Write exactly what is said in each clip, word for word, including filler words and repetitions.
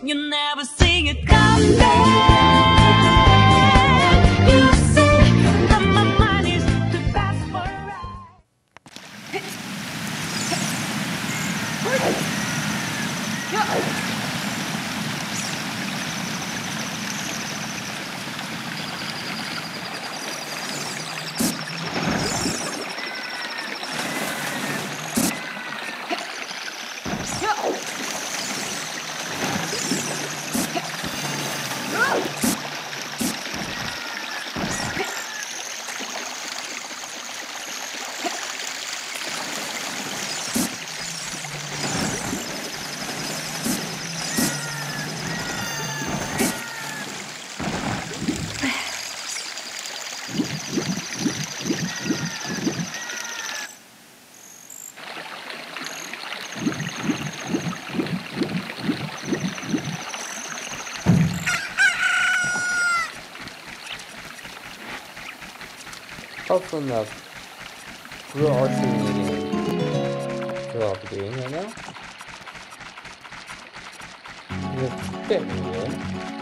You never see it come back. You say that my mind is too fast for a ride. Hopefully enough. We're arching again. We're all doing right now. It's a bit weird.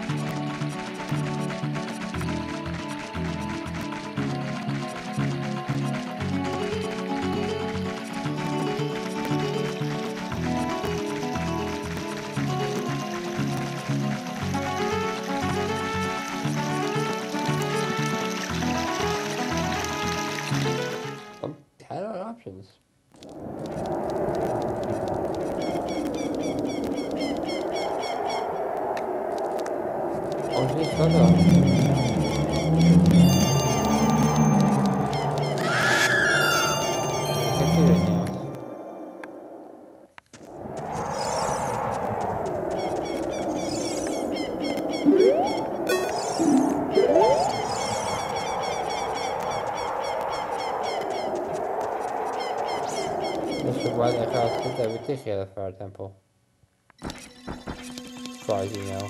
Had our options. Oh, she's shut up. Why they got to that with this here for temple. As far as you know.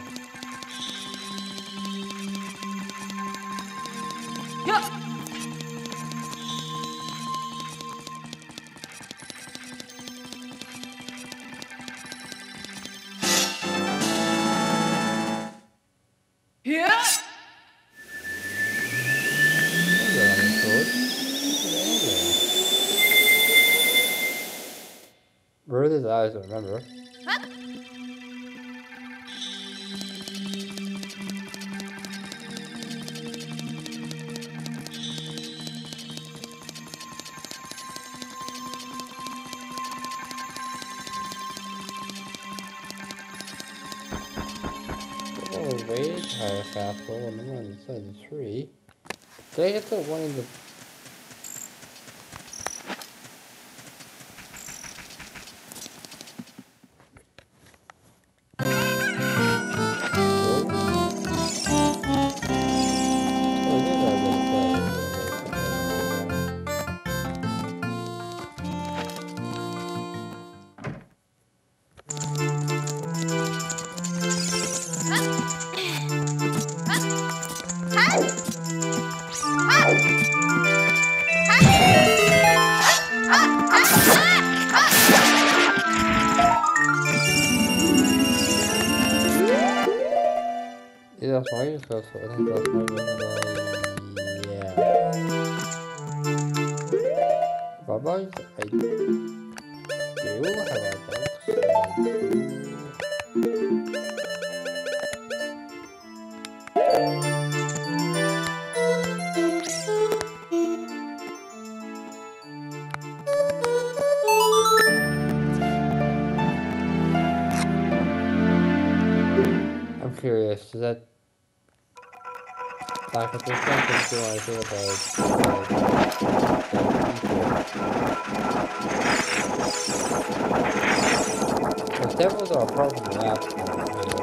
Yeah. Yeah. Where are his eyes? I remember. Huh? Oh, wait, higher fastball and then inside the tree. Did I get the one in the Yeah, that's my use, so I think that's my use. Yeah. Bye-bye. I do have a box. I'm curious, does that like if there's something to I feel about the devils are a part of the last one here.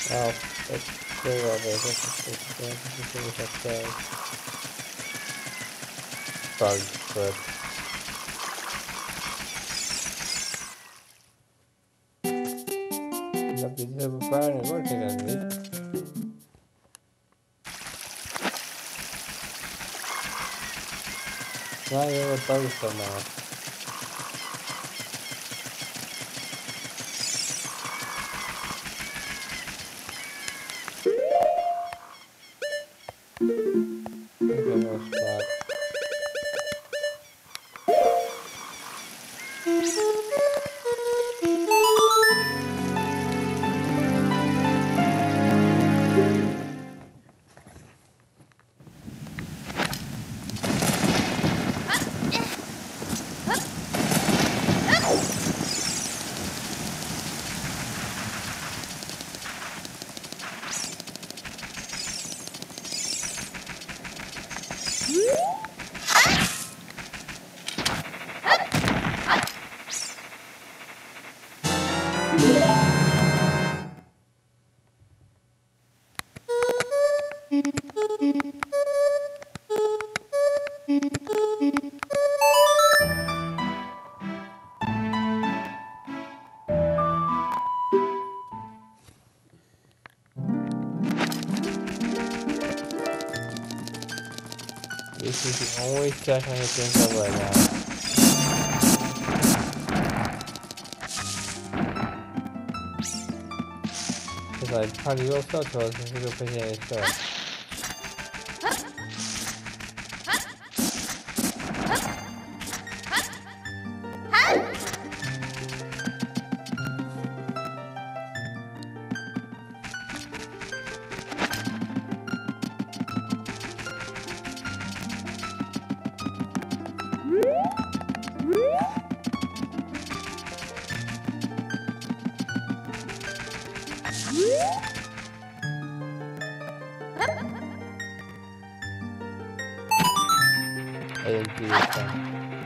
Ja, det det gör vi. Det får vi sätta bug för att jag blir så på bärgen går till en mitt. Nej, det var bug som är. Det kan vara smart. This is the only check I can think of right now. Because I probably will start to us and go put it in stuff. I didn't do this thing.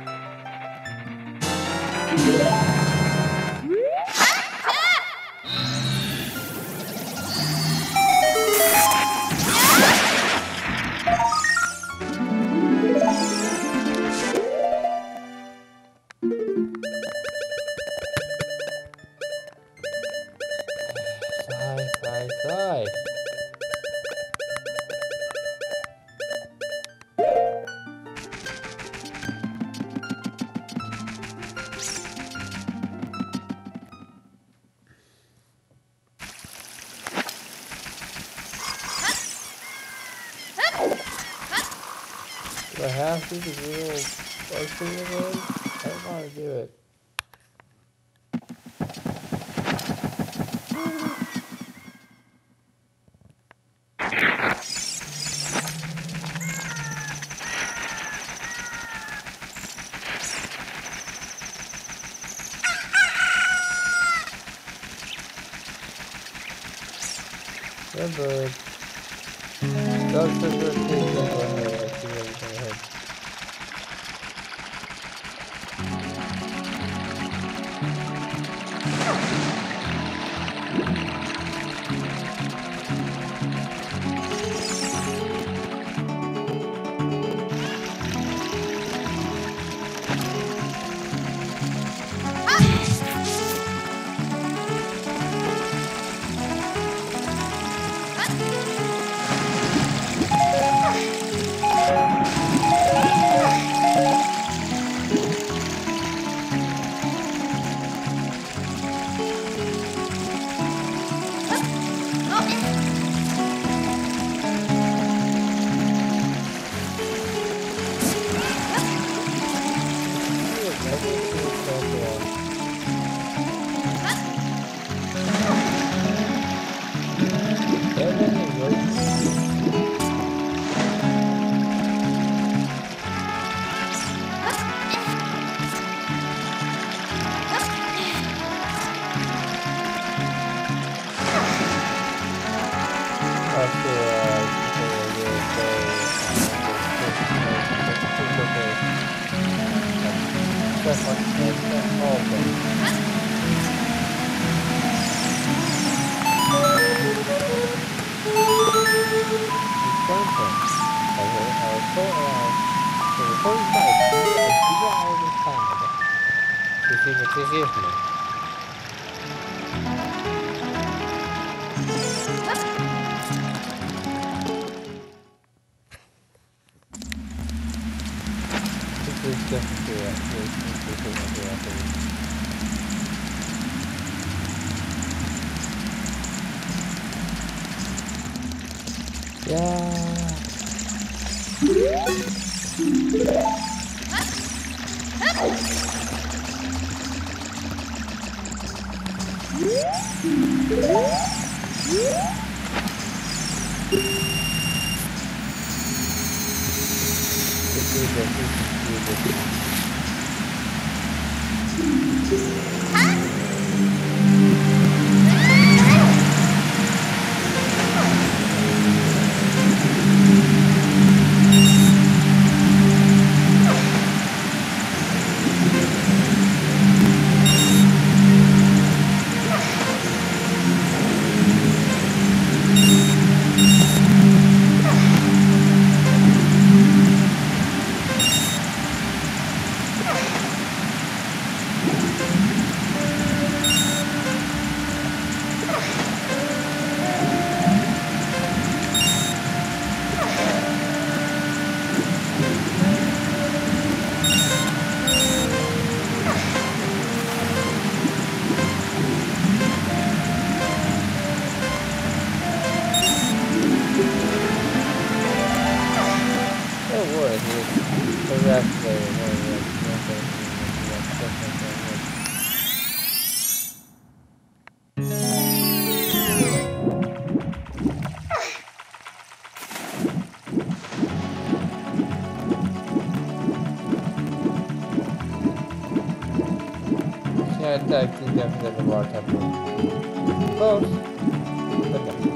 Sigh, sigh, sigh. Do I have to do the little bug thing again? I don't want to do it. Good bird. Dogs are good too. Go ahead. I see everything ahead. Open. Vergeef me. Dit is definitely ja. Dit is definitely ja. Yeah, I think definitely the water temple. Close. But no.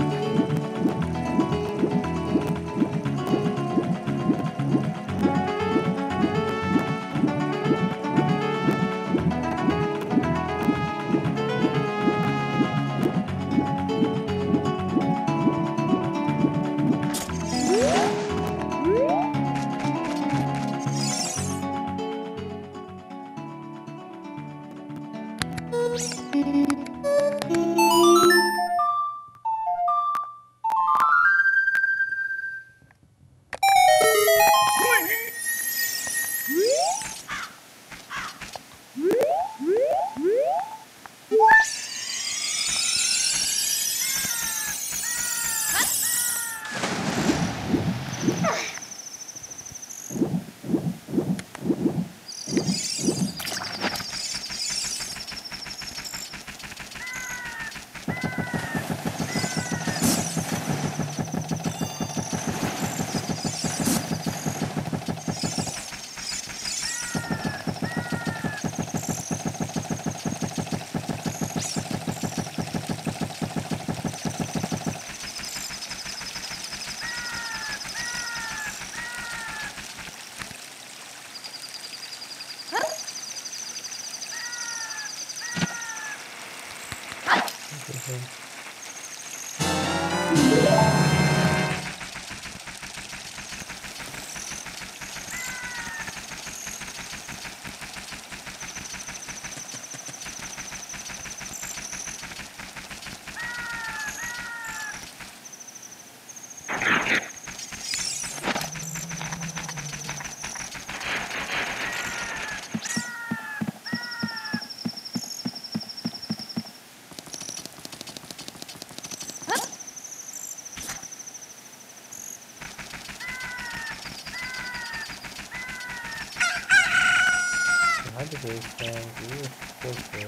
How do they stand? You still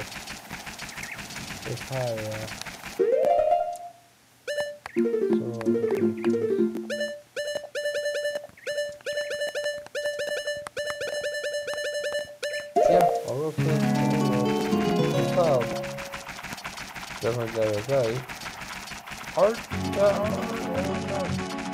it's higher. So confused. Yeah, all okay. All well. Definitely got a guy. Art. Uh,